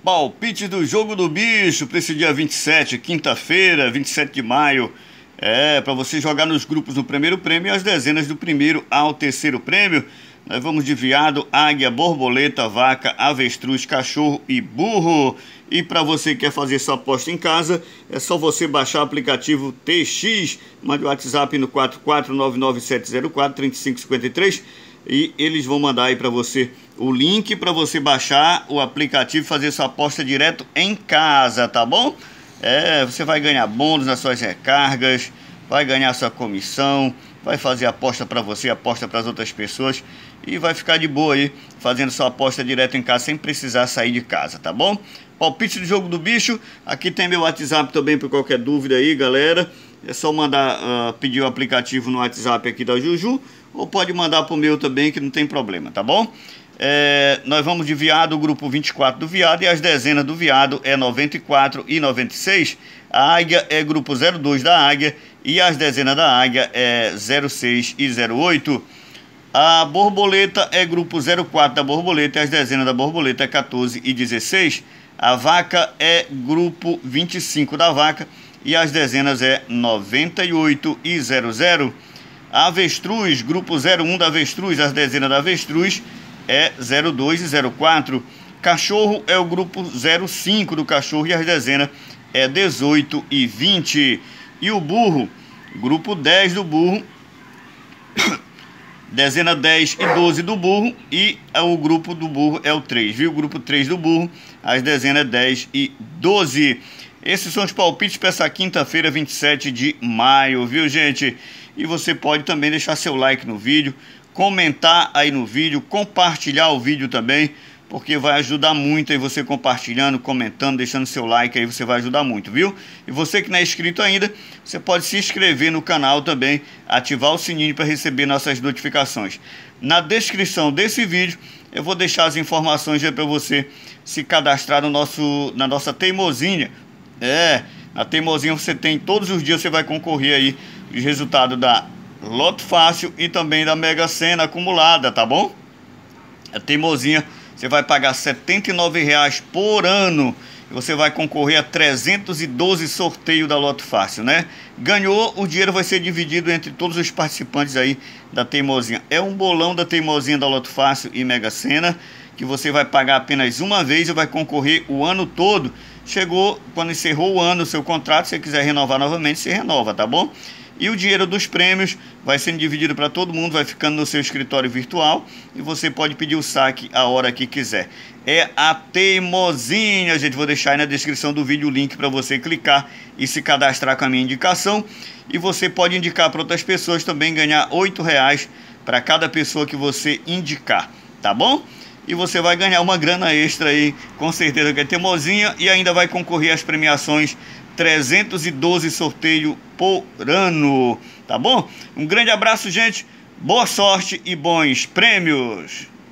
Palpite do Jogo do Bicho para esse dia 27, quinta-feira, 27 de maio. Para você jogar nos grupos no primeiro prêmio e as dezenas do primeiro ao terceiro prêmio. Nós vamos de veado, águia, borboleta, vaca, avestruz, cachorro e burro. E para você que quer fazer sua aposta em casa, é só você baixar o aplicativo TX, mande o WhatsApp no 44997043553 e eles vão mandar aí para você o link para você baixar o aplicativo e fazer sua aposta direto em casa, tá bom? Você vai ganhar bônus nas suas recargas, vai ganhar sua comissão, vai fazer aposta para você, aposta para as outras pessoas e vai ficar de boa aí, fazendo sua aposta direto em casa, sem precisar sair de casa, tá bom? Palpite do Jogo do Bicho, aqui tem meu WhatsApp também por qualquer dúvida aí, galera. É só mandar, pedir o aplicativo no WhatsApp aqui da Juju, ou pode mandar pro meu também, que não tem problema, tá bom? Nós vamos de veado, o grupo 24 do veado, e as dezenas do veado é 94 e 96. A águia é grupo 02 da águia, e as dezenas da águia é 06 e 08. A borboleta é grupo 04 da borboleta, e as dezenas da borboleta é 14 e 16. A vaca é grupo 25 da vaca, e as dezenas é 98 e 00. A avestruz, grupo 01 da avestruz, as dezenas da avestruz é 02 e 04. Cachorro é o grupo 05 do cachorro, e as dezenas é 18 e 20. E o burro, grupo 10 do burro, dezena 10 e 12 do burro, e o grupo do burro é o 3, viu? O grupo 3 do burro, as dezenas 10 e 12. Esses são os palpites para essa quinta-feira, 27 de maio, viu, gente? E você pode também deixar seu like no vídeo, comentar aí no vídeo, compartilhar o vídeo também, porque vai ajudar muito aí você compartilhando, comentando, deixando seu like aí, você vai ajudar muito, viu? E você que não é inscrito ainda, você pode se inscrever no canal também, ativar o sininho para receber nossas notificações. Na descrição desse vídeo, eu vou deixar as informações aí para você se cadastrar no na nossa teimosinha. Na teimosinha você tem, todos os dias você vai concorrer aí os resultados da Loto Fácil e também da Mega Sena acumulada, tá bom? A teimosinha, você vai pagar R$ 79,00 por ano e você vai concorrer a 312 sorteios da Loto Fácil, né? Ganhou, o dinheiro vai ser dividido entre todos os participantes aí da teimosinha. É um bolão da teimosinha da Loto Fácil e Mega Sena, que você vai pagar apenas uma vez e vai concorrer o ano todo. Chegou, quando encerrou o ano, o seu contrato, se você quiser renovar novamente, você renova, tá bom? E o dinheiro dos prêmios vai sendo dividido para todo mundo, vai ficando no seu escritório virtual e você pode pedir o saque a hora que quiser. É a teimosinha, gente. Vou deixar aí na descrição do vídeo o link para você clicar e se cadastrar com a minha indicação. E você pode indicar para outras pessoas também, ganhar R$ 8,00 para cada pessoa que você indicar, tá bom? E você vai ganhar uma grana extra aí, com certeza, que é teimosinha, e ainda vai concorrer às premiações 312 sorteios por ano, tá bom? Um grande abraço, gente, boa sorte e bons prêmios!